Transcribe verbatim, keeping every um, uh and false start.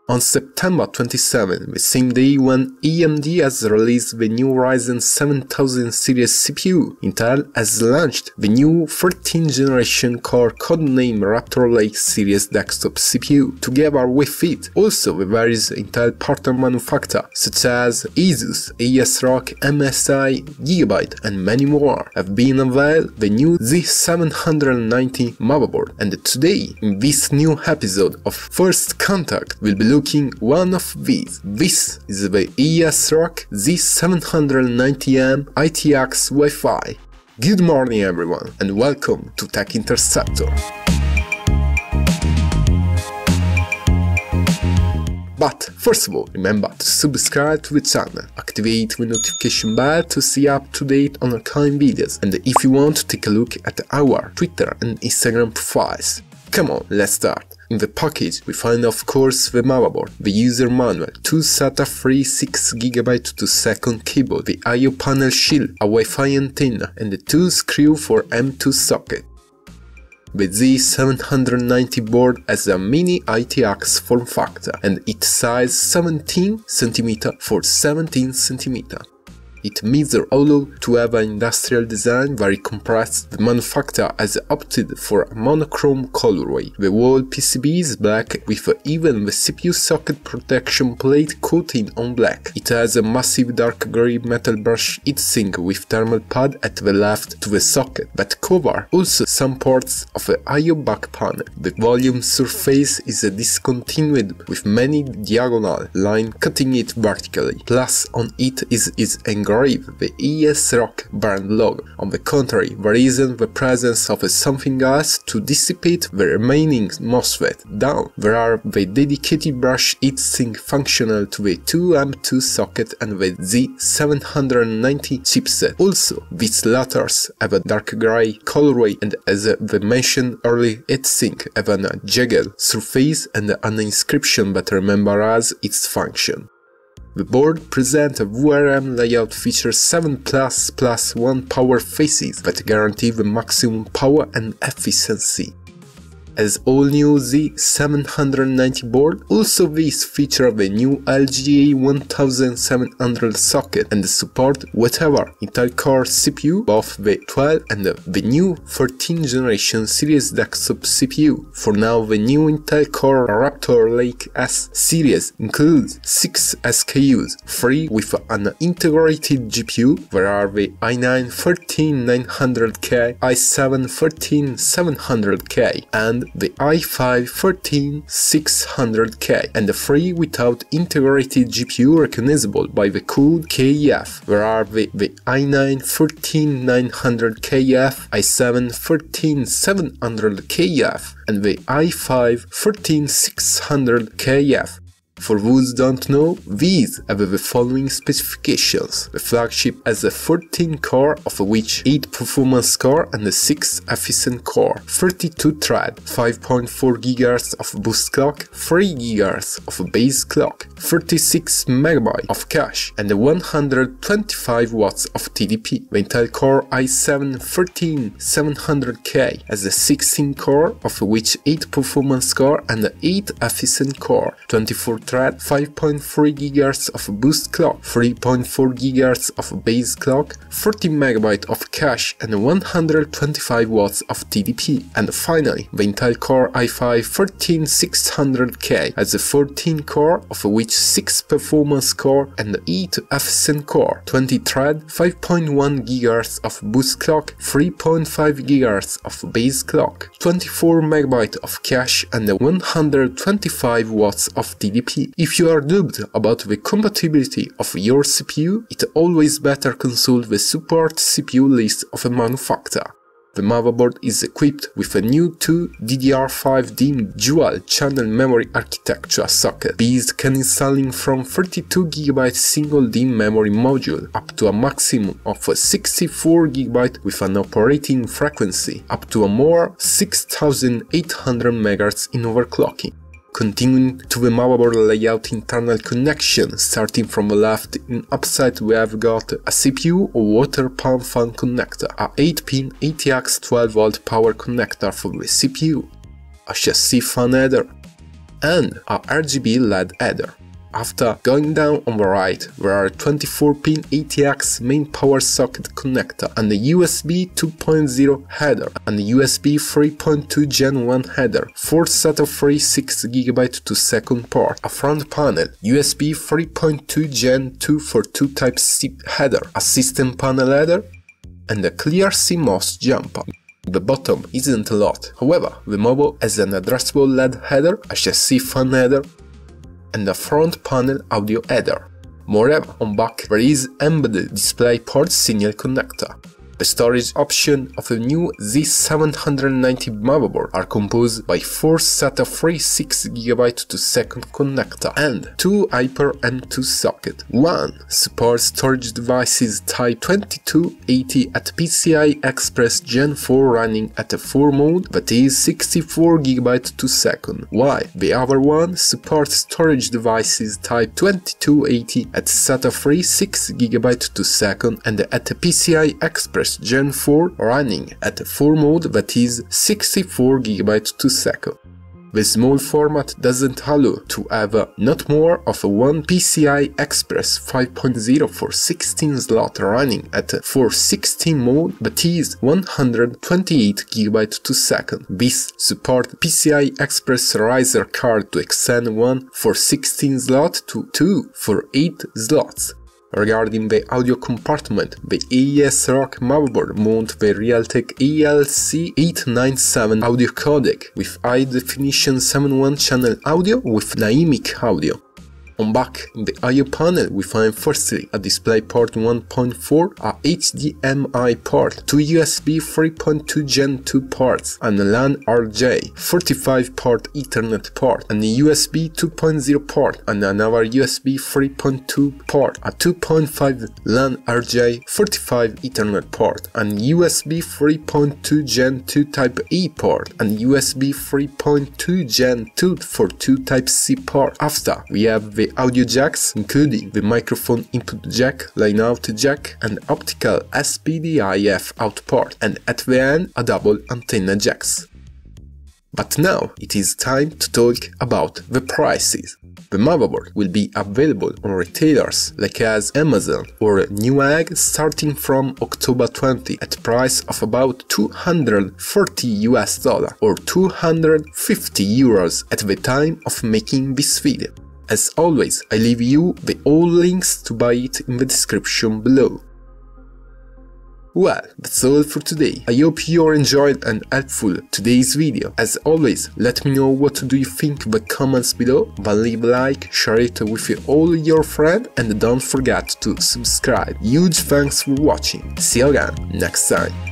On September twenty-seventh, the same day when A M D has released the new Ryzen seven thousand series C P U, Intel has launched the new thirteenth generation core codename Raptor Lake series desktop C P U. Together with it, also the various Intel partner manufacturers such as ASUS, ASRock, M S I, Gigabyte, and many more have been unveiled the new Z seven ninety motherboard. And today, in this new episode of First Contact, we'll be looking one of these. This is the ASRock Z seven ninety M I T X Wi-Fi. Good morning everyone, and welcome to Tech Interceptor. But first of all, remember to subscribe to the channel, activate the notification bell to stay up to date on upcoming videos, and if you want to take a look at our Twitter and Instagram profiles. Come on, let's start. In the package, we find of course the motherboard, the user manual, two SATA three six gigabyte two second cable, the I O panel shield, a Wi-Fi antenna, and the two screw for M two socket. The Z seven ninety board has a mini I T X form factor and its size seventeen centimeters for seventeen centimeters. It measures although to have an industrial design very compressed, the manufacturer has opted for a monochrome colorway. The whole P C B is black with even the C P U socket protection plate coated on black. It has a massive dark grey metal brush heatsink with thermal pad at the left to the socket that cover also some parts of the I O back panel. The volume surface is discontinued with many diagonal lines cutting it vertically. Plus on it is its engraved the ASRock brand logo. On the contrary, there isn't the presence of something else to dissipate the remaining MOSFET. Down there are the dedicated brush heatsink functional to the two M two socket and the Z seven ninety chipset. Also, these latter have a dark grey colorway and, as we mentioned earlier, heatsink have a jagged surface and an inscription that remembers its function. The board presents a V R M layout features seven plus plus one power phases that guarantee the maximum power and efficiency. As all new Z seven ninety board, also these feature the new L G A seventeen hundred socket and support whatever Intel Core C P U, both the twelve and the new thirteenth generation series desktop C P U. For now, the new Intel Core Raptor Lake S series includes six S K Us, three with an integrated G P U. There are the i nine thirteen nine hundred K, i seven thirteen seven hundred K, and the i five thirteen six hundred K, and the three without integrated G P U recognizable by the code K F. There are the, the i nine thirteen nine hundred K F, i seven thirteen seven hundred K F, and the i five thirteen six hundred K F. For those who don't know, these have the following specifications. The flagship has a fourteen core, of which eight performance core and six efficient core, thirty-two thread, five point four gigahertz of boost clock, three gigahertz of base clock, thirty-six megabytes of cache, and one hundred twenty-five watts of T D P. The Intel Core i seven thirteen seven hundred K has a sixteen core, of which eight performance core and eight efficient core, twenty-four thread, five point three gigahertz of boost clock, three point four gigahertz of base clock, thirty megabytes of cache, and one hundred twenty-five watts of T D P. And finally, the Intel Core i five thirteen six hundred K has a fourteen core, of which six performance core and eight efficient core, twenty thread, five point one gigahertz of boost clock, three point five gigahertz of base clock, twenty-four megabytes of cache, and one hundred twenty-five watts of T D P. If you are dubbed about the compatibility of your C P U, it's always better consult the support C P U list of a manufacturer. The motherboard is equipped with a new two D D R five DIMM dual channel memory architecture socket. These can installing from thirty-two gigabyte single DIMM memory module up to a maximum of sixty-four gigabyte with an operating frequency up to a more six thousand eight hundred megahertz in overclocking. Continuing to the motherboard layout internal connection, starting from the left in upside we have got a C P U or water pump fan connector, a eight pin A T X twelve volt power connector for the C P U, a chassis fan header, and a R G B L E D header. After going down on the right, there are a twenty-four pin A T X main power socket connector and a U S B two point oh header and a U S B three point two gen one header, four SATA three six gigabyte per second port, a front panel, U S B three point two gen two for two type C header, a system panel header, and a clear C MOS jumper. The bottom isn't a lot, however, the mobile has an addressable L E D header, a chassis fan header, and a front panel audio header. Moreover, on back there is embedded DisplayPort signal connector. The storage option of the new Z seven ninety motherboard are composed by four SATA three six gigabyte per second connector and two Hyper M two sockets. One supports storage devices type twenty-two eighty at P C I Express Gen four running at a four mode that is sixty-four gigabyte per second, while the other one supports storage devices type twenty-two eighty at SATA three six gigabyte per second and at a P C I Express Gen four running at a four mode that is sixty-four gigabyte per second. The small format doesn't allow to have a, not more of a one P C I Express five point oh for sixteen slot running at a four sixteen mode that is one hundred twenty-eight gigabyte per second. This supports P C I Express riser card to extend one for sixteen slot to two for eight slots. Regarding the audio compartment, the ASRock motherboard mounts the Realtek A L C eight ninety-seven audio codec with high definition seven one channel audio with dynamic audio. On back, in the I O panel we find firstly a DisplayPort one point four, a H D M I port, two U S B three point two gen two ports, and a LAN R J, forty-five port Ethernet port, and a U S B two point oh port, and another U S B three point two port, a two point five LAN R J, forty-five Ethernet port, and U S B three point two gen two Type A port, and U S B three point two gen two for two Type C port. After, we have the audio jacks, including the microphone input jack, line out jack, and optical S P D I F out port, and at the end a double antenna jacks. But now it is time to talk about the prices. The motherboard will be available on retailers like as Amazon or Newegg starting from October twentieth at price of about two hundred forty U S dollar or two hundred fifty euros at the time of making this video. As always, I leave you the all links to buy it in the description below. Well, that's all for today. I hope you enjoyed and helpful today's video. As always, let me know what do you think in the comments below, then leave a like, share it with all your friends, and don't forget to subscribe. Huge thanks for watching. See you again next time.